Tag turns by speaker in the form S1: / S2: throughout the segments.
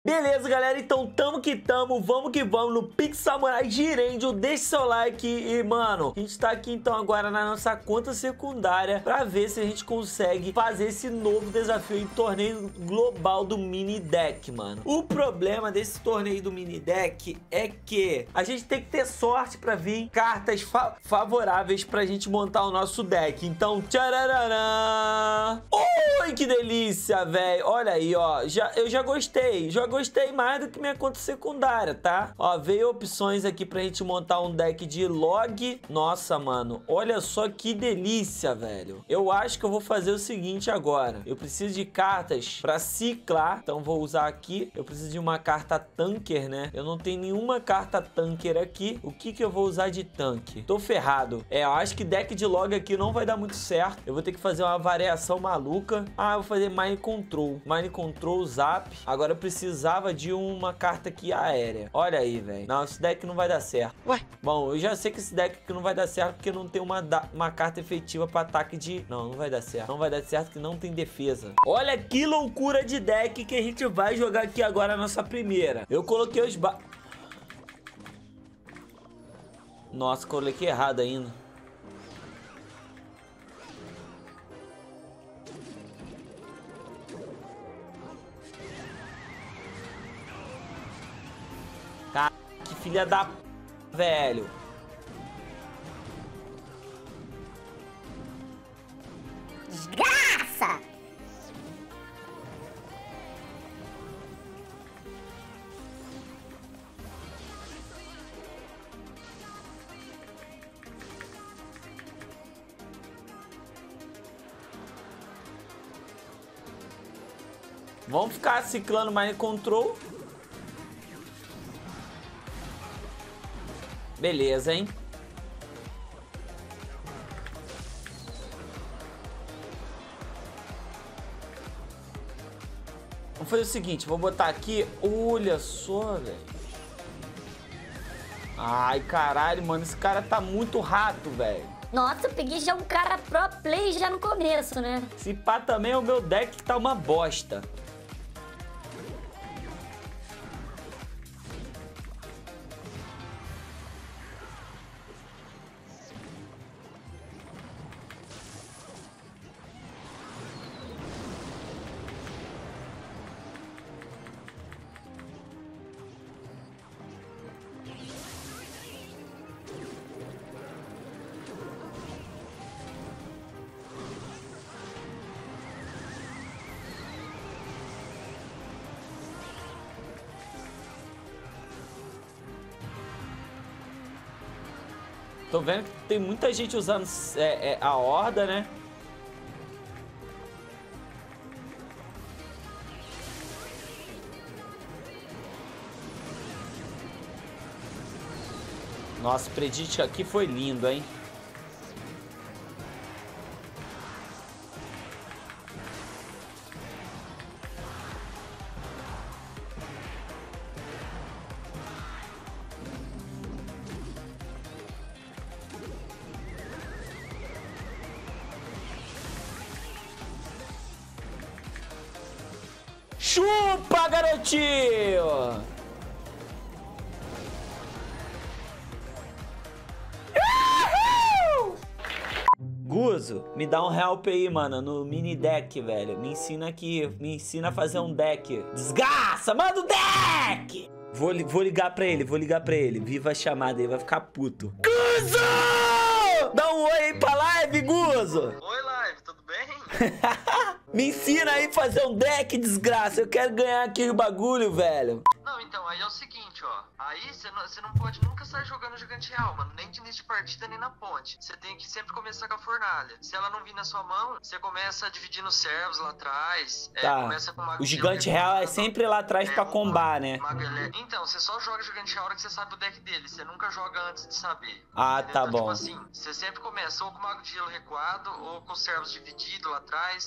S1: Beleza, galera, então tamo que tamo, vamos que vamos no Pix Samurai Jiraiya. Deixe seu like e, mano, a gente tá aqui então agora na nossa conta secundária pra ver se a gente consegue fazer esse novo desafio em torneio global do mini deck, mano. O problema desse torneio do mini deck é que a gente tem que ter sorte pra vir cartas favoráveis pra gente montar o nosso deck. Então, tchararã! Oi, que delícia, velho! Olha aí, ó, eu já gostei mais do que minha conta secundária, tá? Ó, veio opções aqui pra gente montar um deck de log. Nossa, mano, olha só que delícia, velho. Eu acho que eu vou fazer o seguinte agora. Eu preciso de cartas pra ciclar, então vou usar aqui. Eu preciso de uma carta tanker, né? Eu não tenho nenhuma carta tanker aqui. O que que eu vou usar de tanque? Tô ferrado. Eu acho que deck de log aqui não vai dar muito certo. Eu vou ter que fazer uma variação maluca. Ah, eu vou fazer Mind Control. Mind Control, Zap. Agora eu precisava de uma carta aqui aérea. Olha aí, velho. Não, esse deck não vai dar certo. Ué? Bom, eu já sei que esse deck aqui não vai dar certo porque não tem uma carta efetiva para ataque de... Não vai dar certo. Não vai dar certo que não tem defesa. Olha que loucura de deck que a gente vai jogar aqui agora a nossa primeira. Eu coloquei os... Nossa, coloquei errado ainda. Que filha da... velho.
S2: Desgraça!
S1: Vamos ficar ciclando Mind Control. Beleza, hein? Vamos fazer o seguinte, vou botar aqui. Olha só, velho. Ai, caralho, mano. Esse cara tá muito rato, velho.
S2: Nossa, eu peguei já um cara pro play já no começo, né?
S1: Esse pá também é o meu deck que tá uma bosta. Tô vendo que tem muita gente usando a horda, né? Nossa, o predict aqui foi lindo, hein? Chupa, garotinho! Guzo, me dá um help aí, mano, no mini deck, velho. Me ensina aqui, me ensina a fazer um deck. Desgraça, manda o deck! Vou ligar pra ele, Viva a chamada aí, vai ficar puto. Guzo! Dá um oi aí pra live, Guzo!
S3: Oi, live, tudo bem?
S1: Me ensina aí a fazer um deck, desgraça. Eu quero ganhar aqui o bagulho, velho.
S3: Não, então, aí é o seguinte, ó. Aí você não pode nunca sair jogando Gigante Real, mano. Nem de início de partida, nem na ponte. Você tem que sempre começar com a fornalha. Se ela não vir na sua mão, você começa dividindo os servos lá atrás.
S1: Tá.
S3: Começa com
S1: O Gigante Real é sempre lá atrás pra combar, né?
S3: Então, você só joga Gigante Real a hora que você sabe o deck dele. Você nunca joga antes de saber.
S1: Ah,
S3: entendeu?
S1: tá
S3: Então,
S1: bom.
S3: tipo assim, você sempre começa ou com o Mago de Gelo recuado, ou com os servos divididos lá atrás.
S1: Beleza.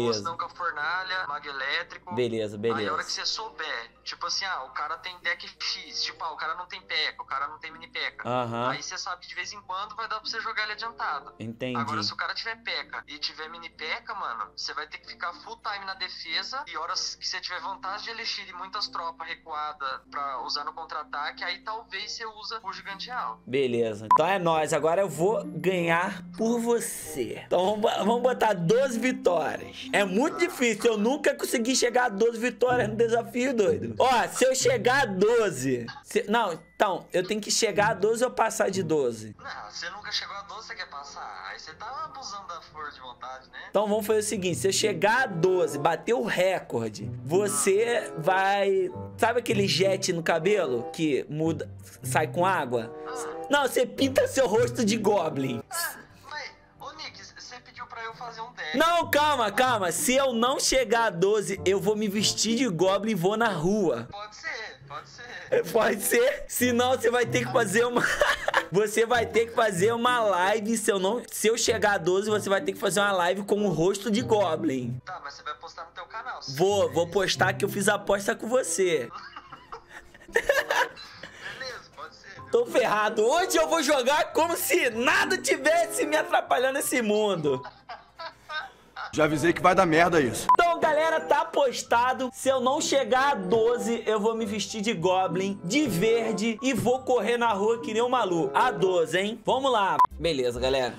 S1: Beleza.
S3: Ou senão com a fornalha, mago elétrico.
S1: Beleza, beleza.
S3: Aí a hora que você souber, tipo assim, o cara tem deck X, tipo, o cara não tem P.E.K.K.A, o cara não tem mini P.E.K.K.A.
S1: Aham.
S3: Aí você sabe que de vez em quando vai dar pra você jogar ele adiantado.
S1: Entendi.
S3: Agora, se o cara tiver P.E.K.K.A e tiver mini P.E.K.K.A, mano, você vai ter que ficar full time na defesa, e horas que você tiver vantagem de elixir e muitas tropas recuadas pra usar no contra-ataque, aí talvez você usa o gigante real.
S1: Beleza. Então é nóis. Agora eu vou ganhar por você. Então vamos botar 12 vitórias. É muito difícil. Eu nunca consegui chegar a 12 vitórias no desafio, doido. Ó, se eu chegar a 12... Não, então, eu tenho que chegar a 12 ou passar de 12?
S3: Não, você nunca chegou a 12, você quer passar. Aí você tá abusando da força de vontade, né?
S1: Então vamos fazer o seguinte, se eu chegar a 12, bater o recorde, você vai... Sabe aquele jet no cabelo que muda, sai com água? Não, você pinta seu rosto de Goblin.
S3: Mas, ô Nick, você pediu pra eu fazer um deck.
S1: Não, calma, calma. Se eu não chegar a 12, eu vou me vestir de Goblin e vou na rua.
S3: Pode ser, pode ser.
S1: Pode ser. Senão você vai ter que fazer uma... Você vai ter que fazer uma live. Se eu chegar a 12, você vai ter que fazer uma live com o rosto de Goblin.
S3: Tá, mas você vai postar no teu canal.
S1: Vou postar que eu fiz a aposta com você.
S3: Beleza, pode ser.
S1: Tô ferrado. Hoje eu vou jogar como se nada tivesse me atrapalhando nesse mundo.
S4: Já avisei que vai dar merda isso.
S1: Então, galera, tá apostado. Se eu não chegar a 12, eu vou me vestir de Goblin, de verde, e vou correr na rua que nem um maluco. A 12, hein? Vamos lá. Beleza, galera.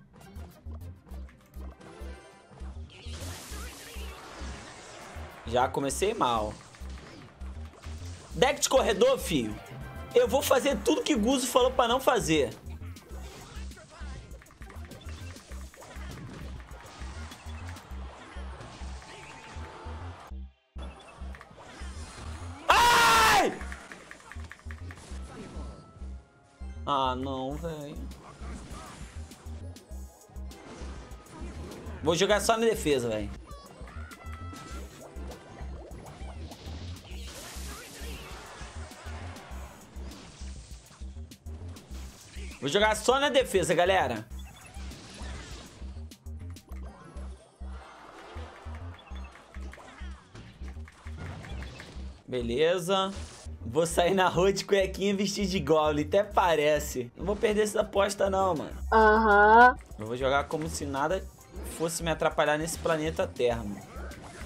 S1: Já comecei mal. Deck de corredor, filho. Eu vou fazer tudo que Guzo falou pra não fazer. Ah, não, velho. Vou jogar só na defesa, velho. Vou jogar só na defesa, galera. Beleza. Vou sair na rua de cuequinha e vestir de Goblin, até parece. Não vou perder essa aposta não, mano.
S2: Aham.
S1: Eu vou jogar como se nada fosse me atrapalhar nesse planeta Terra, mano.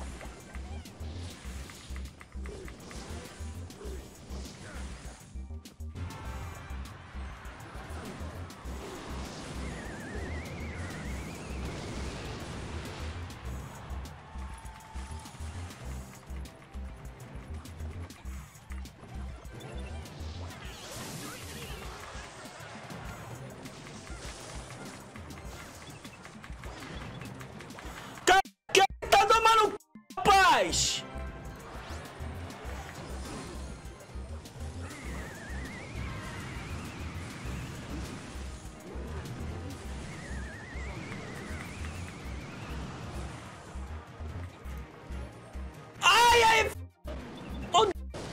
S1: Rapaz! Ai, ai! Oh.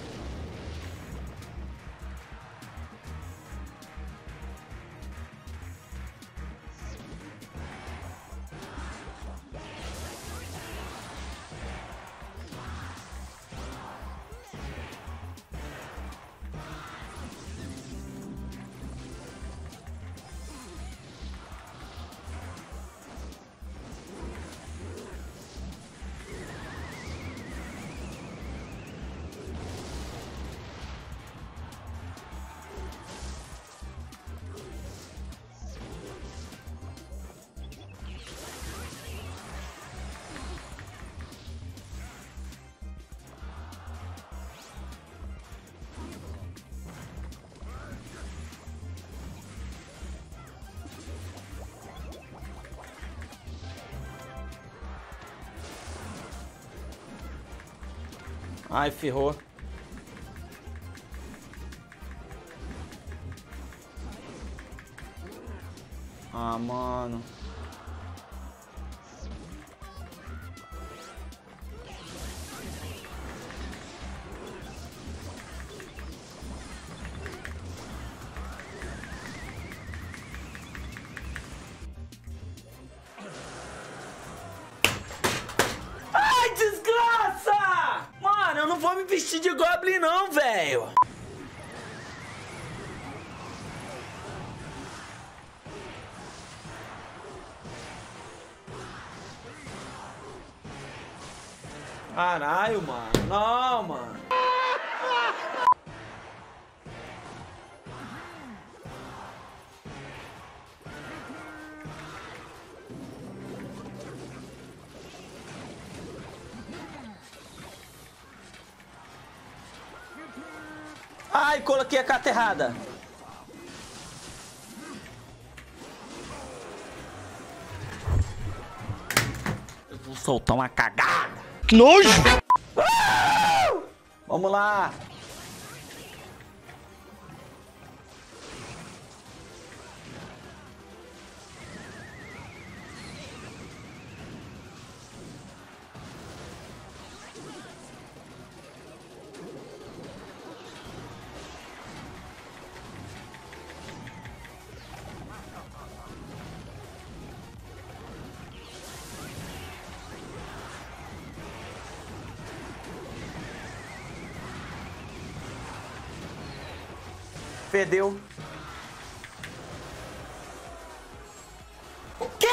S1: Ai, ferrou. Ah, mano. gosto de Goblin não, velho. Caralho, mano. Não, mano. Ai, coloquei a carta errada. Eu vou soltar uma cagada.
S4: Que nojo!
S1: Vamos lá. Perdeu. Que?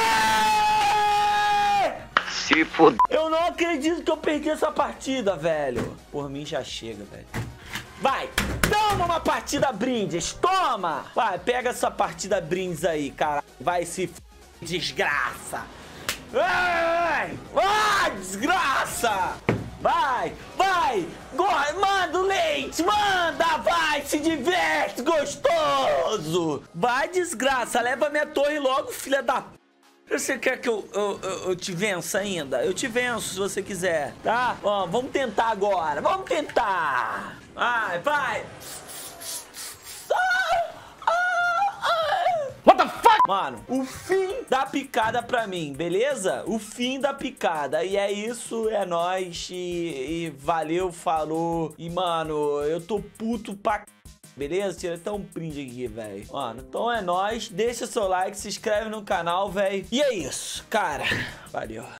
S3: Se fodeu.
S1: Eu não acredito que eu perdi essa partida, velho. Por mim já chega, velho. Vai, toma uma partida brindes, toma! Vai, pega essa partida brindes aí, cara. Vai se f... desgraça. Vai! Ah, desgraça! Vai, vai! Manda o leite, manda! Vai, se diverte, gostoso! Vai, desgraça, leva minha torre logo, filha da p... Você quer que eu te vença ainda? Eu te venço se você quiser, tá? Ó, vamos tentar agora, vamos tentar! Vai, vai!
S4: What the fuck?
S1: Mano, o fim da picada pra mim, beleza? O fim da picada. E é isso, é nóis. E valeu, falou. E, mano, eu tô puto pra c... Beleza? Tira até um print aqui, velho. Mano, então é nóis. Deixa seu like, se inscreve no canal, velho. E é isso, cara. Valeu.